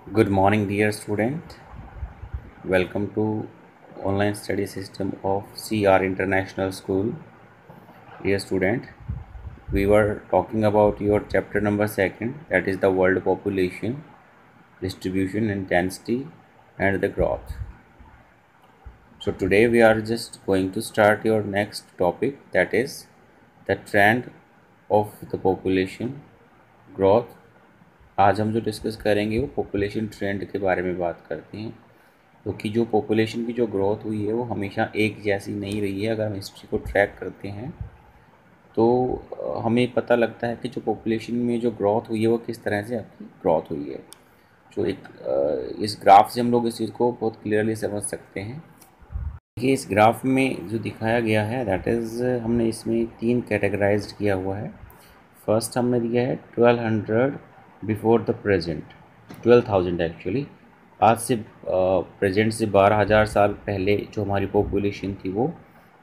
Good morning, dear student. Welcome to online study system of CR International School. Dear student, we were talking about your chapter number second, that is the world population, distribution and density, and the growth. So today we are just going to start your next topic, that is the trend of the population growth. आज हम जो discuss करेंगे वो population trend के बारे में बात करते हैं, क्योंकि जो पॉपुलेशन की जो ग्रोथ हुई है वो हमेशा एक जैसी नहीं रही है। अगर हम हिस्ट्री को ट्रैक करते हैं तो हमें पता लगता है कि जो पॉपुलेशन में जो ग्रोथ हुई है वो किस तरह से आपकी ग्रोथ हुई है। जो इस ग्राफ से हम लोग इस चीज़ को बहुत क्लियरली समझ सकते हैं। देखिए, इस ग्राफ में जो दिखाया गया है दैट इज़ हमने इसमें 3 कैटेगराइज्ड किया हुआ है। फर्स्ट हमने दिया है 1200 बिफोर द प्रेजेंट, 12,000 एक्चुअली। आज से प्रेजेंट से 12,000 साल पहले जो हमारी पॉपुलेशन थी वो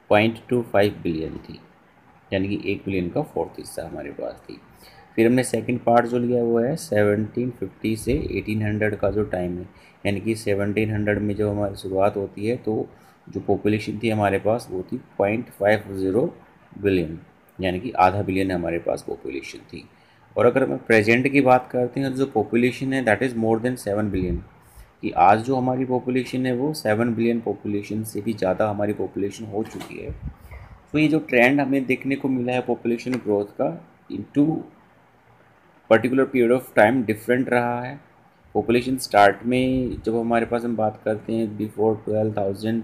0.25 बिलियन थी, यानी कि 1 बिलियन का फोर्थ हिस्सा हमारे पास थी। फिर हमने सेकंड पार्ट जो लिया वो है 1750 से 1800 का जो टाइम है, यानी कि 1700 में जो हमारी शुरुआत होती है तो जो पॉपुलेशन थी हमारे पास वो थी 0.50 बिलियन, यानी कि आधा बिलियन हमारे पास पॉपुलेशन थी। और अगर हम प्रेजेंट की बात करते हैं तो जो पॉपुलेशन है that is more than 7 billion, कि आज जो हमारी पॉपुलेशन है वो 7 बिलियन पॉपुलेशन से भी ज़्यादा हमारी पॉपुलेशन हो चुकी है। तो ये जो ट्रेंड हमें देखने को मिला है पॉपुलेशन ग्रोथ का into particular period of time different रहा है। पॉपुलेशन स्टार्ट में जब हमारे पास हम बात करते हैं बिफोर 12,000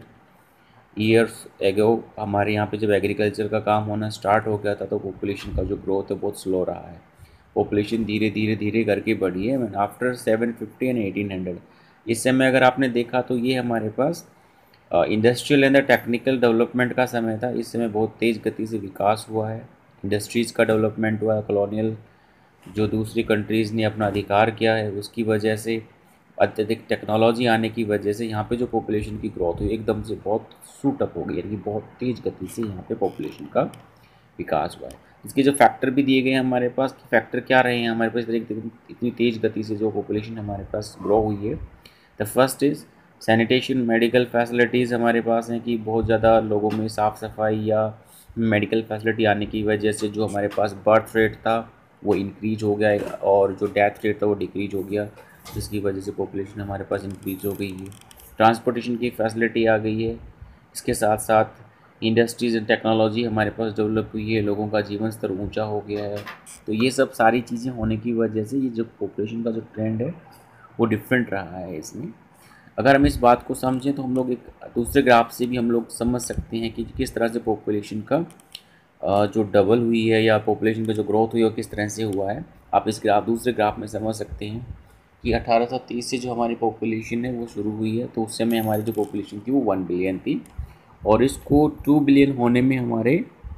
ईयर्स एगो, हमारे यहाँ पे जब एग्रीकल्चर का काम होना स्टार्ट हो गया था तो पॉपुलेशन का जो ग्रोथ है बहुत स्लो रहा है। पॉपुलेशन धीरे धीरे धीरे करके बढ़ी है आफ्टर 750 एंड 1800। इस समय अगर आपने देखा तो ये हमारे पास इंडस्ट्रियल एंड टेक्निकल डेवलपमेंट का समय था। इस समय बहुत तेज़ गति से विकास हुआ है, इंडस्ट्रीज़ का डेवलपमेंट हुआ है, कॉलोनियल जो दूसरी कंट्रीज़ ने अपना अधिकार किया है उसकी वजह से, अत्यधिक टेक्नोलॉजी आने की वजह से यहाँ पे जो पॉपुलेशन की ग्रोथ हुई एकदम से बहुत सूटअप हो गई, यानी कि बहुत तेज़ गति से यहाँ पे पॉपुलेशन का विकास हुआ है। इसके जो फैक्टर भी दिए गए हैं हमारे पास, फैक्टर क्या रहे हैं हमारे पास इतनी तेज़ गति से जो पॉपुलेशन हमारे पास ग्रो हुई है। The first is sanitation, medical facilities हमारे पास हैं कि बहुत ज़्यादा लोगों में साफ़ सफाई या मेडिकल फैसिलिटी आने की वजह से जो हमारे पास बर्थ रेट था वो इंक्रीज हो गया है और जो डेथ रेट था वो डिक्रीज हो गया, जिसकी वजह से पॉपुलेशन हमारे पास इंक्रीज हो गई है। ट्रांसपोर्टेशन की फैसिलिटी आ गई है, इसके साथ साथ इंडस्ट्रीज़ एंड टेक्नोलॉजी हमारे पास डेवलप हुई है, लोगों का जीवन स्तर ऊंचा हो गया है। तो ये सब सारी चीज़ें होने की वजह से ये जो पॉपुलेशन का जो ट्रेंड है वो डिफरेंट रहा है इसमें। अगर हम इस बात को समझें तो हम लोग एक दूसरे ग्राफ से भी हम लोग समझ सकते हैं कि किस तरह से पॉपुलेशन का जो डबल हुई है या पॉपुलेशन का जो ग्रोथ हुई है वो किस तरह से हुआ है। आप इस ग्राफ दूसरे ग्राफ में समझ सकते हैं कि 1830 से जो हमारी पॉपुलेशन है वो शुरू हुई है, तो उस समय हमारी जो पॉपुलेशन थी वो 1 बिलियन थी और इसको 2 बिलियन होने में हमारे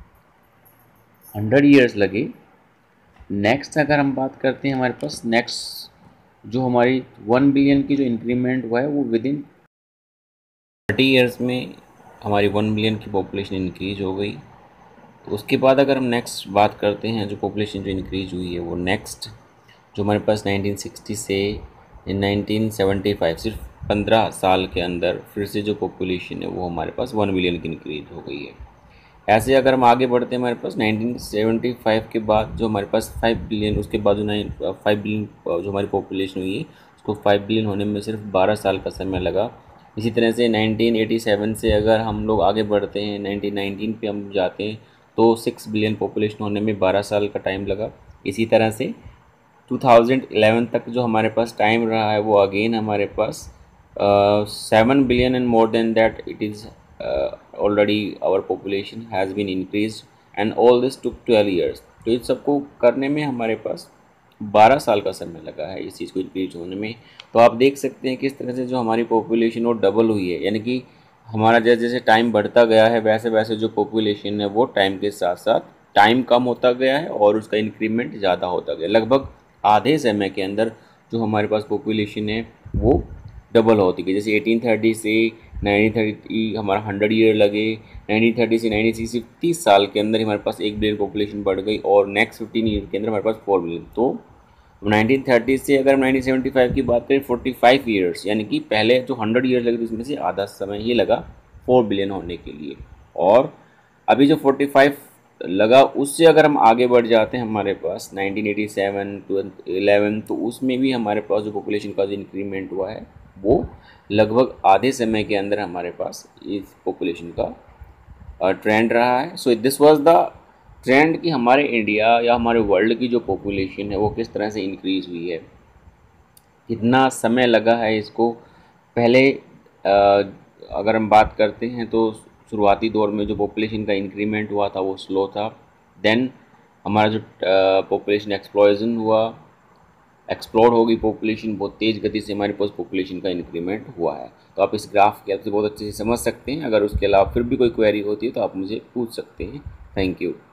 100 ईयर्स लगे। नेक्स्ट अगर हम बात करते हैं हमारे पास नेक्स्ट जो हमारी 1 बिलियन की जो इंक्रीमेंट हुआ है वो विद इन 30 ईयर्स में हमारी 1 बिलियन की पॉपुलेशन इंक्रीज हो गई। तो उसके बाद अगर हम नेक्स्ट बात करते हैं जो पॉपुलेशन जो इंक्रीज हुई है वो नेक्स्ट जो हमारे पास 1960 से 1975 सिर्फ 15 साल के अंदर फिर से जो पॉपुलेशन है वो हमारे पास 1 बिलियन की इंक्रीज हो गई है। ऐसे अगर हम आगे बढ़ते हैं हमारे पास 1975 के बाद जो हमारे पास 5 बिलियन, उसके बाद जो 5 बिलियन जो हमारी पॉपुलेशन हुई है उसको 5 बिलियन होने में सिर्फ 12 साल का समय लगा। इसी तरह से 1987 से अगर हम लोग आगे बढ़ते हैं 1919 पे हम जाते हैं तो 6 बिलियन पॉपुलेशन होने में 12 साल का टाइम लगा। इसी तरह से 2011 तक जो हमारे पास टाइम रहा है वो अगेन हमारे पास 7 billion and more than that it is already our population has been increase and all this took 12 years. तो इस सबको करने में हमारे पास 12 साल का समय लगा है इस चीज़ को इंक्रीज होने में। तो आप देख सकते हैं किस तरह से जो हमारी पॉपुलेशन वो डबल हुई है, यानी कि हमारा जैसे जैसे टाइम बढ़ता गया है वैसे वैसे जो पॉपुलेशन है वो टाइम के साथ साथ टाइम कम होता गया है और उसका इंक्रीमेंट ज़्यादा होता गया। लगभग आधे समय के अंदर जो हमारे पास पॉपुलेशन है वो डबल होती गई। जैसे 1830 से 1930 हमारा 100 ईयर लगे, 1930 से 1960 30 साल के अंदर हमारे पास 1 बिलियन पॉपुलेशन बढ़ गई और नेक्स्ट 15 ईयर के अंदर हमारे पास 4 बिलियन। तो 1930 से अगर हम 1975 की बात करें 45 ईयर्स, यानी कि पहले जो 100 ईयर्स लगे थे उसमें से आधा समय ही लगा 4 बिलियन होने के लिए। और अभी जो 45 लगा उससे अगर हम आगे बढ़ जाते हैं हमारे पास 1987 टू 11, तो उसमें भी हमारे पास जो पॉपुलेशन का जो इंक्रीमेंट हुआ है वो लगभग आधे समय के अंदर हमारे पास इस पॉपुलेशन का ट्रेंड रहा है। So this was the trend कि हमारे इंडिया या हमारे वर्ल्ड की जो पॉपुलेशन है वो किस तरह से इंक्रीज़ हुई है, कितना समय लगा है इसको। पहले अगर हम बात करते हैं तो शुरुआती दौर में जो पॉपुलेशन का इंक्रीमेंट हुआ था वो स्लो था। देन हमारा जो पॉपुलेशन एक्सप्लोजन हुआ, एक्सप्लोर होगी पॉपुलेशन, बहुत तेज़ गति से हमारे पास पॉपुलेशन का इंक्रीमेंट हुआ है। तो आप इस ग्राफ के हेल्प से बहुत अच्छे से समझ सकते हैं। अगर उसके अलावा फिर भी कोई क्वेरी होती है तो आप मुझे पूछ सकते हैं। Thank you.